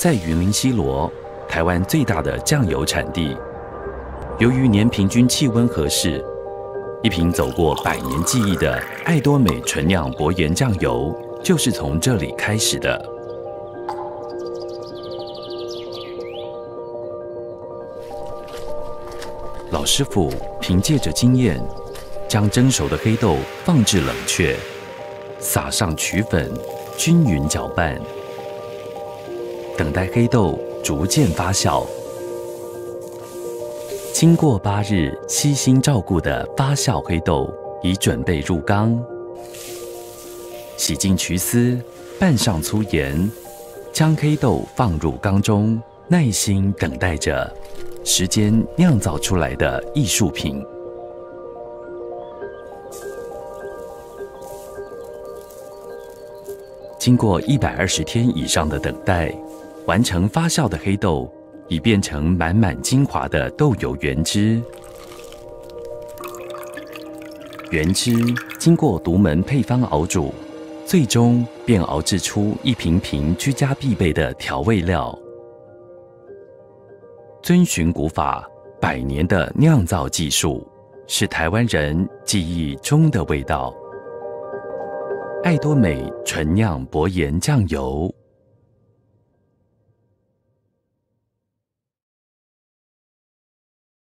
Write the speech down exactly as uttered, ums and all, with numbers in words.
在云林西螺，台湾最大的酱油产地。由于年平均气温合适，一瓶走过百年记忆的爱多美纯酿薄盐酱油，就是从这里开始的。老师傅凭借着经验，将蒸熟的黑豆放置冷却，撒上曲粉，均匀搅拌，等待黑豆逐渐发酵。经过八日悉心照顾的发酵黑豆已准备入缸，洗净渠丝，拌上粗盐，将黑豆放入缸中，耐心等待着时间酿造出来的艺术品。经过一百二十天以上的等待，完成发酵的黑豆已变成满满精华的豆油原汁。原汁经过独门配方熬煮，最终便熬制出一瓶瓶居家必备的调味料。遵循古法，百年的酿造技术，是台湾人记忆中的味道。爱多美纯酿薄盐酱油。